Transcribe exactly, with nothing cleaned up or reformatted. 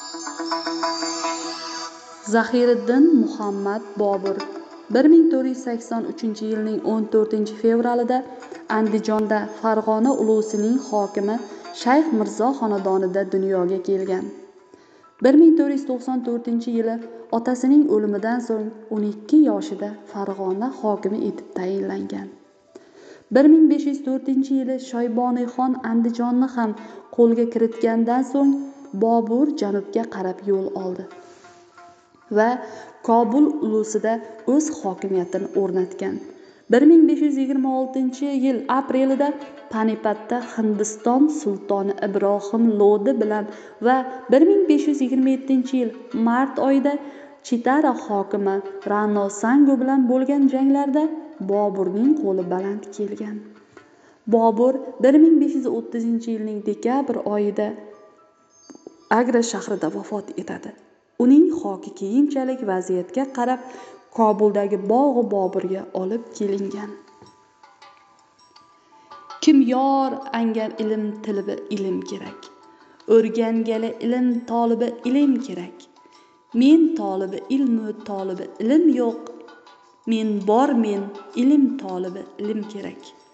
Zahiriddin Muhammad Bobur bir ming to'rt yuz sakson uchinchi yilning o'n to'rtinchi fevralida Andijonda Farg'ona ulusining hokimi Shayx Mirzo xonadonida dunyoga kelgan. bir ming to'rt yuz to'qson to'rtinchi yili otasining o'limidan so'ng o'n ikki yoshida Farg'ona hokimi etib tayinlangan. bir ming besh yuz to'rtinchi yili Shoyboniyxon Andijonni ham qo'lga kiritgandan so'ng Bobur janubga qarab yo'l oldi va Kobul ulusida o'z hokimiyatini o'rnatgan. bir ming besh yuz yigirma oltinchi yil aprelida Panipatda Hindiston sultoni Ibrohim Lodi bilan va bir ming besh yuz yigirma yettinchi yil mart oyida Chitara hokimi Rano Sango bilan bo'lgan janglarda Boburning qo'li baland kelgan. Bobur bir ming besh yuz o'ttizinchi yilning dekabr oyida Agra shahrida vafot etadi. Uning xoki keyinchalik vaziyatga qarab Kobuldagi bog'i Boburga olib kelingan. Kim yor angar ilm tilibi ilm kerak. O'rgangali ilm tolibi ilm kerak. Men tolibi ilmu tolibi ilm yo'q. Men bor men ilm tolibi ilm kerak.